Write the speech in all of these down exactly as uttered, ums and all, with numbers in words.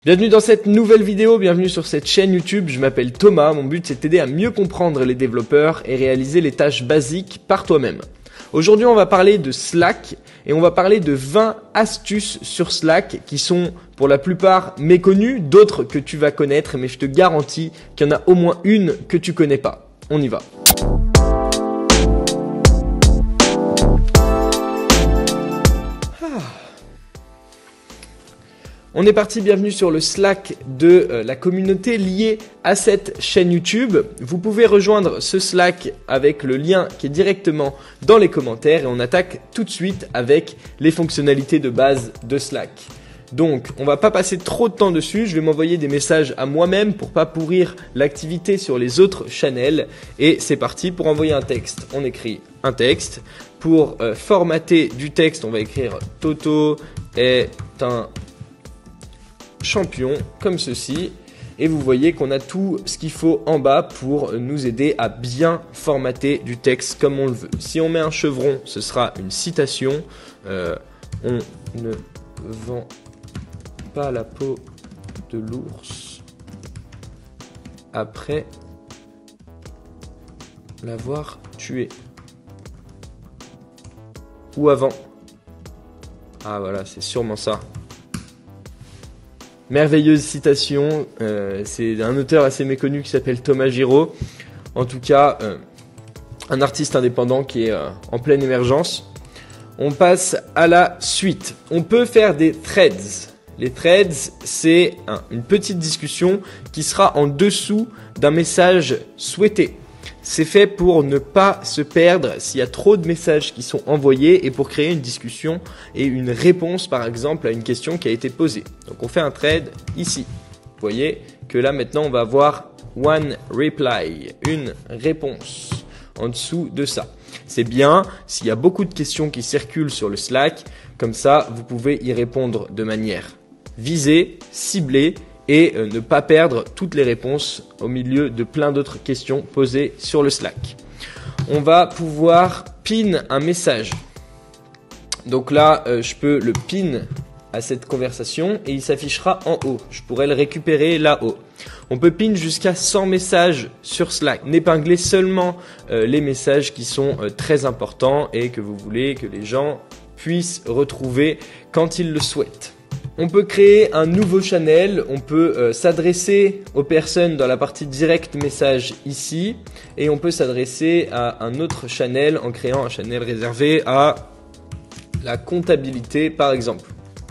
Bienvenue dans cette nouvelle vidéo, bienvenue sur cette chaîne YouTube, je m'appelle Thomas, mon but c'est t'aider à mieux comprendre les développeurs et réaliser les tâches basiques par toi-même. Aujourd'hui on va parler de Slack et on va parler de vingt astuces sur Slack qui sont pour la plupart méconnues, d'autres que tu vas connaître, mais je te garantis qu'il y en a au moins une que tu connais pas. On y va. On est parti, bienvenue sur le Slack de euh, la communauté liée à cette chaîne YouTube. Vous pouvez rejoindre ce Slack avec le lien qui est directement dans les commentaires et on attaque tout de suite avec les fonctionnalités de base de Slack. Donc, on va pas passer trop de temps dessus, je vais m'envoyer des messages à moi-même pour pas pourrir l'activité sur les autres channels. Et c'est parti, pour envoyer un texte, on écrit un texte. Pour euh, formater du texte, on va écrire Toto est un champion comme ceci et vous voyez qu'on a tout ce qu'il faut en bas pour nous aider à bien formater du texte comme on le veut. Si on met un chevron, ce sera une citation. Euh, on ne vend pas la peau de l'ours après l'avoir tué. Ou avant. Ah voilà, c'est sûrement ça. Merveilleuse citation, euh, c'est un auteur assez méconnu qui s'appelle Thomas Giraud. En tout cas, euh, un artiste indépendant qui est euh, en pleine émergence. On passe à la suite. On peut faire des threads. Les threads, c'est un, une petite discussion qui sera en dessous d'un message souhaité. C'est fait pour ne pas se perdre s'il y a trop de messages qui sont envoyés et pour créer une discussion et une réponse par exemple à une question qui a été posée. Donc on fait un thread ici. Vous voyez que là maintenant on va avoir one reply, une réponse en dessous de ça. C'est bien s'il y a beaucoup de questions qui circulent sur le Slack, comme ça vous pouvez y répondre de manière visée, ciblée et euh, ne pas perdre toutes les réponses au milieu de plein d'autres questions posées sur le Slack. On va pouvoir pin un message. Donc là, euh, je peux le pin à cette conversation et il s'affichera en haut. Je pourrais le récupérer là-haut. On peut pin jusqu'à cent messages sur Slack. N'épinglez seulement euh, les messages qui sont euh, très importants et que vous voulez que les gens puissent retrouver quand ils le souhaitent. On peut créer un nouveau channel, on peut euh, s'adresser aux personnes dans la partie direct message ici et on peut s'adresser à un autre channel en créant un channel réservé à la comptabilité par exemple.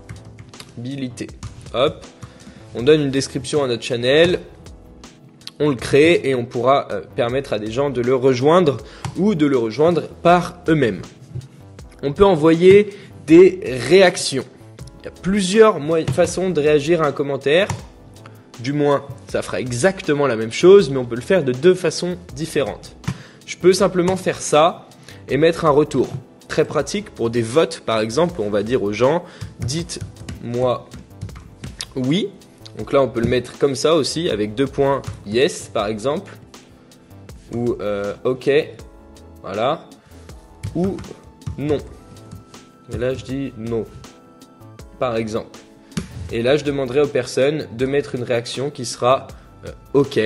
Habilité. Hop, on donne une description à notre channel, on le crée et on pourra euh, permettre à des gens de le rejoindre ou de le rejoindre par eux-mêmes. On peut envoyer des réactions. Il y a plusieurs façons de réagir à un commentaire. Du moins, ça fera exactement la même chose, mais on peut le faire de deux façons différentes. Je peux simplement faire ça et mettre un retour. Très pratique pour des votes, par exemple. On va dire aux gens, dites-moi oui. Donc là, on peut le mettre comme ça aussi, avec deux points yes, par exemple. Ou euh, ok, voilà. Ou non. Et là, je dis non. Par exemple. Et là, je demanderai aux personnes de mettre une réaction qui sera euh, OK.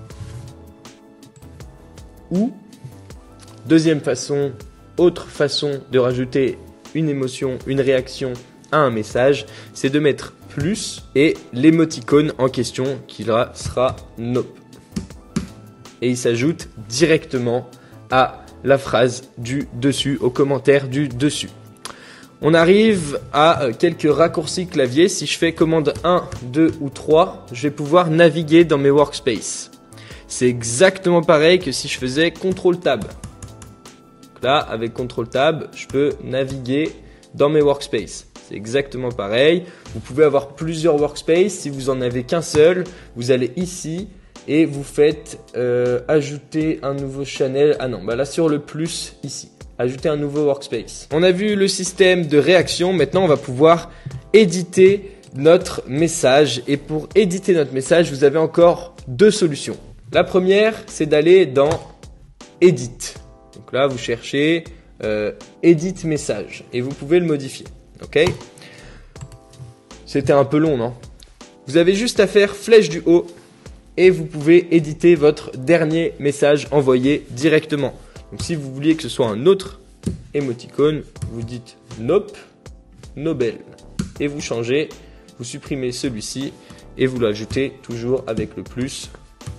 Ou, deuxième façon, autre façon de rajouter une émotion, une réaction à un message, c'est de mettre plus et l'émoticône en question qui là sera nope. Et il s'ajoute directement à la phrase du dessus, au commentaire du dessus. On arrive à quelques raccourcis clavier. Si je fais commande un, deux ou trois, je vais pouvoir naviguer dans mes workspace. C'est exactement pareil que si je faisais contrôle tab. Donc là, avec contrôle tab, je peux naviguer dans mes workspace. C'est exactement pareil. Vous pouvez avoir plusieurs workspace. Si vous en avez qu'un seul, vous allez ici et vous faites euh, ajouter un nouveau channel. Ah non, bah là sur le plus ici. Ajouter un nouveau workspace. On a vu le système de réaction. Maintenant, on va pouvoir éditer notre message. Et pour éditer notre message, vous avez encore deux solutions. La première, c'est d'aller dans Edit. Donc là, vous cherchez euh, Edit message et vous pouvez le modifier. Ok ? C'était un peu long, non ? Vous avez juste à faire flèche du haut et vous pouvez éditer votre dernier message envoyé directement. Donc si vous vouliez que ce soit un autre émoticône, vous dites nope, Nobel et vous changez, vous supprimez celui-ci et vous l'ajoutez toujours avec le plus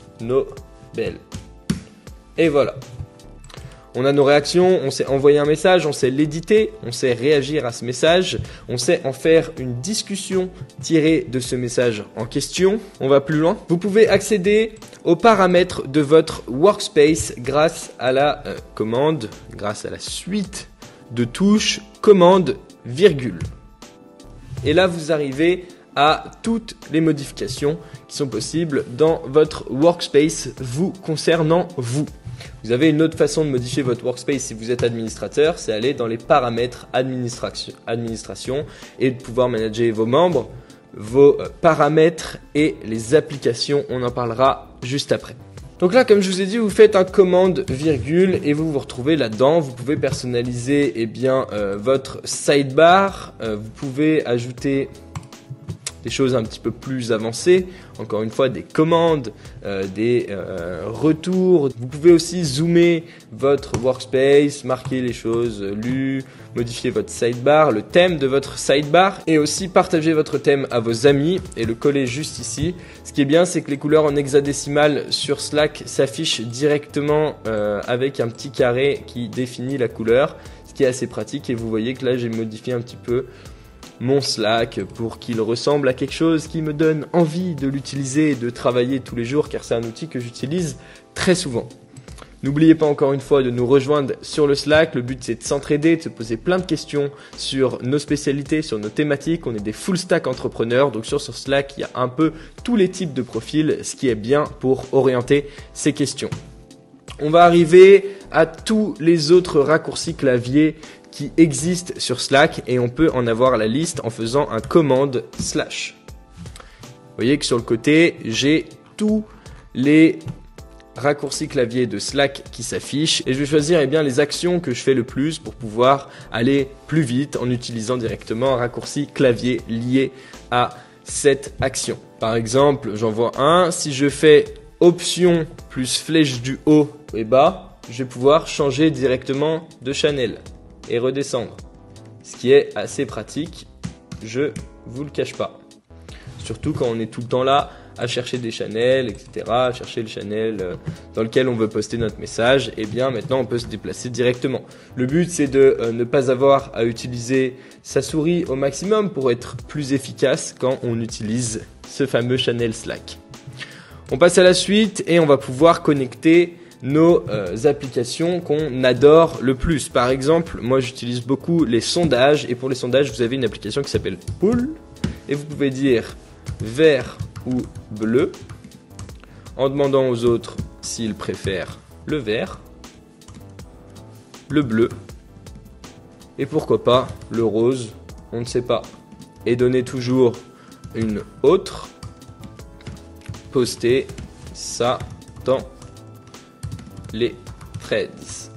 Nobel. Et voilà. On a nos réactions, on sait envoyer un message, on sait l'éditer, on sait réagir à ce message, on sait en faire une discussion tirée de ce message en question. On va plus loin. Vous pouvez accéder aux paramètres de votre workspace grâce à la euh, commande, grâce à la suite de touches commande virgule. Et là, vous arrivez à toutes les modifications qui sont possibles dans votre workspace vous concernant vous. Vous avez une autre façon de modifier votre workspace si vous êtes administrateur, c'est aller dans les paramètres administration, administration et de pouvoir manager vos membres, vos paramètres et les applications. On en parlera juste après. Donc là, comme je vous ai dit, vous faites un commande virgule et vous vous retrouvez là-dedans. Vous pouvez personnaliser eh bien, euh, votre sidebar. Euh, vous pouvez ajouter des choses un petit peu plus avancées, encore une fois des commandes, euh, des euh, retours. Vous pouvez aussi zoomer votre workspace, marquer les choses lues, modifier votre sidebar, le thème de votre sidebar et aussi partager votre thème à vos amis et le coller juste ici. Ce qui est bien, c'est que les couleurs en hexadécimal sur Slack s'affichent directement euh, avec un petit carré qui définit la couleur, ce qui est assez pratique et vous voyez que là j'ai modifié un petit peu mon Slack pour qu'il ressemble à quelque chose qui me donne envie de l'utiliser et de travailler tous les jours car c'est un outil que j'utilise très souvent. N'oubliez pas encore une fois de nous rejoindre sur le Slack. Le but c'est de s'entraider, de se poser plein de questions sur nos spécialités, sur nos thématiques. On est des full stack entrepreneurs, donc sur ce Slack il y a un peu tous les types de profils, ce qui est bien pour orienter ces questions. On va arriver à tous les autres raccourcis clavier qui existent sur Slack et on peut en avoir la liste en faisant un commande slash. Vous voyez que sur le côté, j'ai tous les raccourcis clavier de Slack qui s'affichent et je vais choisir eh bien, les actions que je fais le plus pour pouvoir aller plus vite en utilisant directement un raccourci clavier lié à cette action. Par exemple, j'en vois un, si je fais option plus flèche du haut et bas, je vais pouvoir changer directement de channel et redescendre, ce qui est assez pratique, je vous le cache pas. Surtout quand on est tout le temps là à chercher des channels, et cetera, à chercher le channel dans lequel on veut poster notre message, et bien maintenant on peut se déplacer directement. Le but c'est de euh, ne pas avoir à utiliser sa souris au maximum pour être plus efficace quand on utilise ce fameux channel Slack. On passe à la suite et on va pouvoir connecter nos euh, applications qu'on adore le plus. Par exemple, moi j'utilise beaucoup les sondages et pour les sondages vous avez une application qui s'appelle Pool et vous pouvez dire vert ou bleu en demandant aux autres s'ils préfèrent le vert, le bleu et pourquoi pas le rose, on ne sait pas. Et donner toujours une autre, poster ça dans les threads.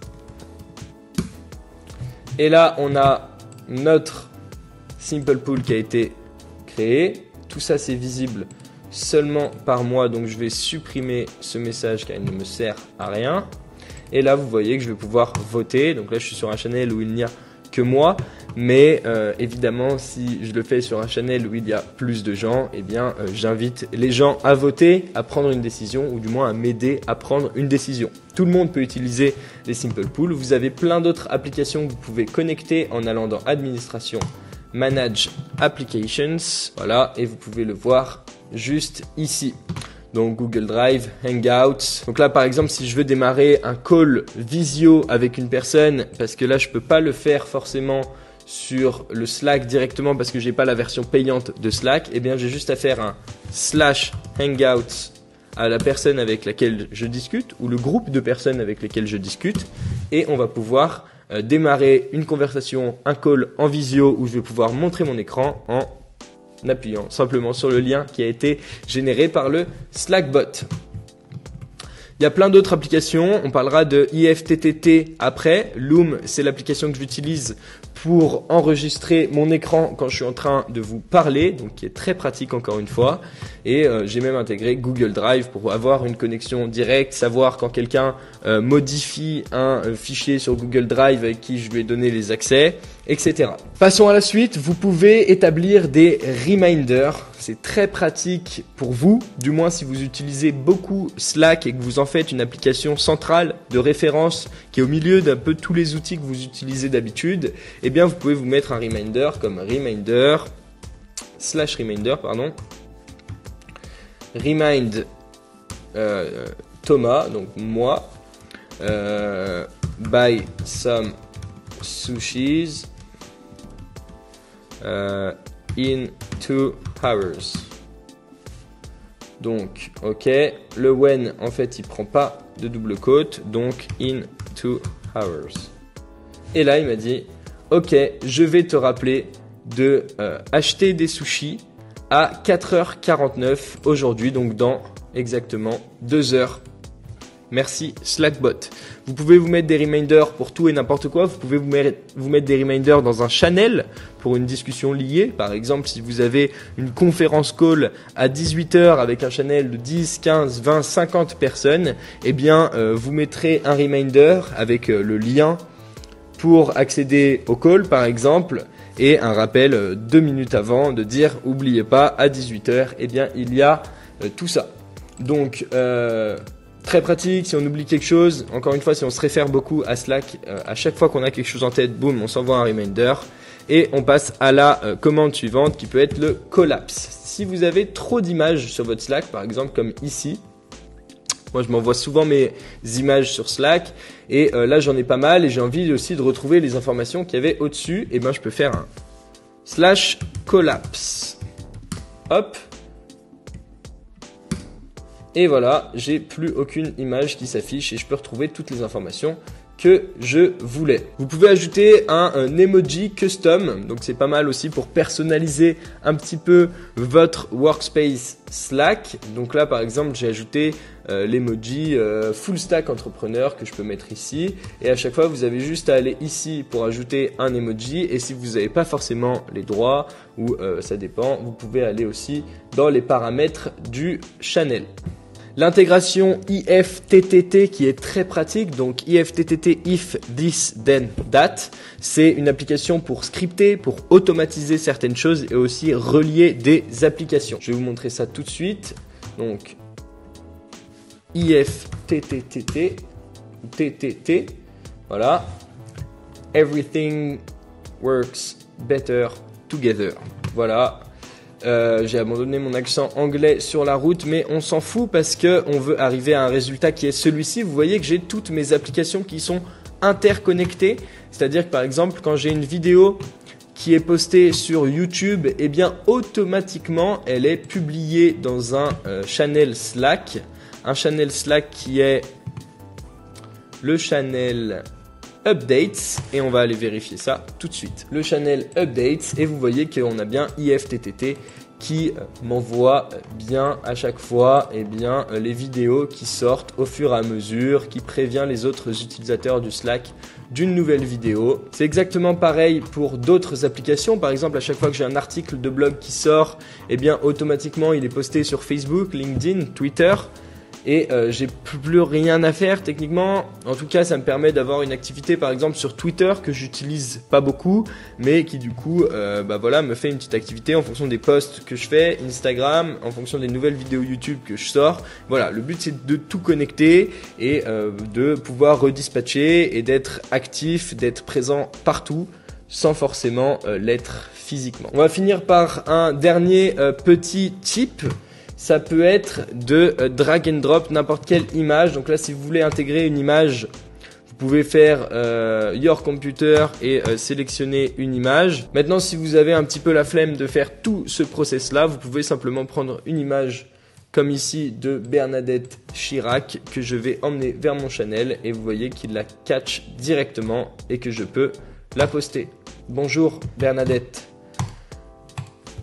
Et là, on a notre Simple Pool qui a été créé. Tout ça, c'est visible seulement par moi. Donc, je vais supprimer ce message car il ne me sert à rien. Et là, vous voyez que je vais pouvoir voter. Donc là, je suis sur un channel où il n'y a que moi. Mais euh, évidemment, si je le fais sur un channel où il y a plus de gens, eh bien, euh, j'invite les gens à voter, à prendre une décision ou du moins à m'aider à prendre une décision. Tout le monde peut utiliser les Simple Pool. Vous avez plein d'autres applications que vous pouvez connecter en allant dans Administration, Manage Applications. Voilà, et vous pouvez le voir juste ici. Donc Google Drive, Hangouts. Donc là par exemple si je veux démarrer un call visio avec une personne, parce que là je peux pas le faire forcément sur le Slack directement parce que j'ai pas la version payante de Slack, et eh bien j'ai juste à faire un slash Hangouts à la personne avec laquelle je discute ou le groupe de personnes avec lesquelles je discute et on va pouvoir euh, démarrer une conversation, un call en visio où je vais pouvoir montrer mon écran en appuyant simplement sur le lien qui a été généré par le Slackbot. Il y a plein d'autres applications, on parlera de I F T T T après. Loom, c'est l'application que j'utilise pour enregistrer mon écran quand je suis en train de vous parler, donc qui est très pratique encore une fois. Et euh, j'ai même intégré Google Drive pour avoir une connexion directe, savoir quand quelqu'un euh, modifie un euh, fichier sur Google Drive avec qui je lui ai donné les accès, et cetera. Passons à la suite, vous pouvez établir des reminders. C'est très pratique pour vous, du moins si vous utilisez beaucoup Slack et que vous en faites une application centrale de référence qui est au milieu d'un peu tous les outils que vous utilisez d'habitude. Eh bien, vous pouvez vous mettre un reminder comme reminder slash reminder, pardon, remind euh, Thomas, donc moi, euh, buy some sushis euh, in two hours. Donc, ok, le when en fait il prend pas de double quote, donc in two hours. Et là il m'a dit, ok, je vais te rappeler de euh, acheter des sushis à quatre heures quarante-neuf aujourd'hui, donc dans exactement deux heures. Merci Slackbot. Vous pouvez vous mettre des reminders pour tout et n'importe quoi. Vous pouvez vous mettre, vous mettre des reminders dans un channel pour une discussion liée. Par exemple, si vous avez une conférence call à dix-huit heures avec un channel de dix, quinze, vingt, cinquante personnes, eh bien, euh, vous mettrez un reminder avec euh, le lien pour accéder au call, par exemple, et un rappel euh, deux minutes avant de dire « Oubliez pas, à dix-huit heures, eh bien, il y a euh, tout ça. » Donc, euh, très pratique, si on oublie quelque chose, encore une fois, si on se réfère beaucoup à Slack, euh, à chaque fois qu'on a quelque chose en tête, boum, on s'envoie un reminder. Et on passe à la euh, commande suivante qui peut être le collapse. Si vous avez trop d'images sur votre Slack, par exemple comme ici, moi je m'envoie souvent mes images sur Slack et euh, là j'en ai pas mal et j'ai envie aussi de retrouver les informations qu'il y avait au-dessus, et ben je peux faire un slash collapse. Hop. Et voilà, j'ai plus aucune image qui s'affiche et je peux retrouver toutes les informations que je voulais. Vous pouvez ajouter un, un emoji custom, donc c'est pas mal aussi pour personnaliser un petit peu votre workspace Slack. Donc là par exemple j'ai ajouté euh, l'emoji euh, full stack entrepreneur que je peux mettre ici, et à chaque fois vous avez juste à aller ici pour ajouter un emoji, et si vous n'avez pas forcément les droits ou euh, ça dépend, vous pouvez aller aussi dans les paramètres du channel. L'intégration I F T T T qui est très pratique, donc I F T T T if this then that, c'est une application pour scripter, pour automatiser certaines choses et aussi relier des applications. Je vais vous montrer ça tout de suite. Donc I F T T T T, T T T, voilà. Everything works better together. Voilà. Euh, j'ai abandonné mon accent anglais sur la route, mais on s'en fout parce que on veut arriver à un résultat qui est celui-ci. Vous voyez que j'ai toutes mes applications qui sont interconnectées, c'est-à-dire que par exemple quand j'ai une vidéo qui est postée sur YouTube, eh bien automatiquement elle est publiée dans un euh, channel Slack, un channel Slack qui est le channel Updates, et on va aller vérifier ça tout de suite. Le channel Updates, et vous voyez qu'on a bien I F T T T qui m'envoie bien à chaque fois eh bien, les vidéos qui sortent au fur et à mesure, qui prévient les autres utilisateurs du Slack d'une nouvelle vidéo. C'est exactement pareil pour d'autres applications. Par exemple, à chaque fois que j'ai un article de blog qui sort, eh bien automatiquement il est posté sur Facebook, LinkedIn, Twitter. Et euh, j'ai plus rien à faire techniquement. En tout cas, ça me permet d'avoir une activité par exemple sur Twitter que j'utilise pas beaucoup, mais qui du coup euh, bah voilà, me fait une petite activité en fonction des posts que je fais, Instagram, en fonction des nouvelles vidéos YouTube que je sors. Voilà, le but c'est de tout connecter et euh, de pouvoir redispatcher et d'être actif, d'être présent partout sans forcément euh, l'être physiquement. On va finir par un dernier euh, petit tip. Ça peut être de euh, drag and drop n'importe quelle image. Donc là, si vous voulez intégrer une image, vous pouvez faire euh, Your Computer et euh, sélectionner une image. Maintenant, si vous avez un petit peu la flemme de faire tout ce process-là, vous pouvez simplement prendre une image comme ici de Bernadette Chirac que je vais emmener vers mon channel et vous voyez qu'il la catch directement et que je peux la poster. Bonjour Bernadette.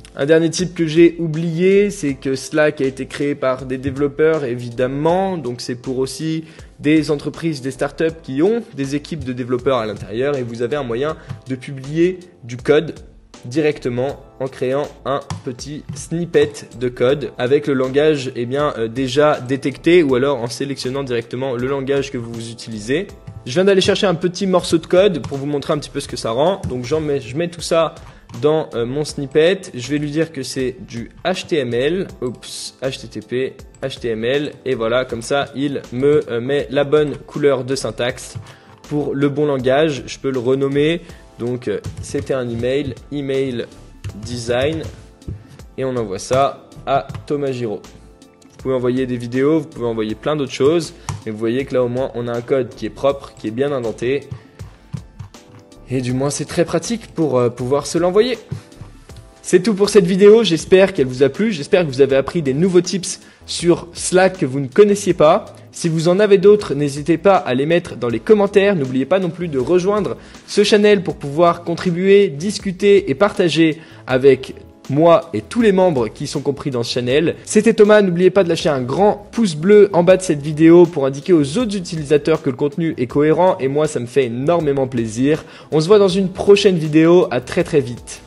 Un dernier type que j'ai oublié, c'est que Slack a été créé par des développeurs, évidemment. Donc c'est pour aussi des entreprises, des startups qui ont des équipes de développeurs à l'intérieur. Et vous avez un moyen de publier du code directement en créant un petit snippet de code avec le langage eh bien, euh, déjà détecté, ou alors en sélectionnant directement le langage que vous utilisez. Je viens d'aller chercher un petit morceau de code pour vous montrer un petit peu ce que ça rend. Donc j'en mets, je mets tout ça dans euh, mon snippet. Je vais lui dire que c'est du H T M L, oups, H T T P, H T M L, et voilà, comme ça il me euh, met la bonne couleur de syntaxe pour le bon langage. Je peux le renommer. Donc euh, c'était un email, email design, et on envoie ça à Thomas Giraud. Vous pouvez envoyer des vidéos, vous pouvez envoyer plein d'autres choses, mais vous voyez que là au moins on a un code qui est propre, qui est bien indenté, et du moins c'est très pratique pour euh, pouvoir se l'envoyer. C'est tout pour cette vidéo, j'espère qu'elle vous a plu, j'espère que vous avez appris des nouveaux tips sur Slack que vous ne connaissiez pas. Si vous en avez d'autres, n'hésitez pas à les mettre dans les commentaires. N'oubliez pas non plus de rejoindre ce channel pour pouvoir contribuer, discuter et partager avec moi et tous les membres qui sont compris dans ce channel. C'était Thomas, n'oubliez pas de lâcher un grand pouce bleu en bas de cette vidéo pour indiquer aux autres utilisateurs que le contenu est cohérent, et moi ça me fait énormément plaisir. On se voit dans une prochaine vidéo, à très très vite.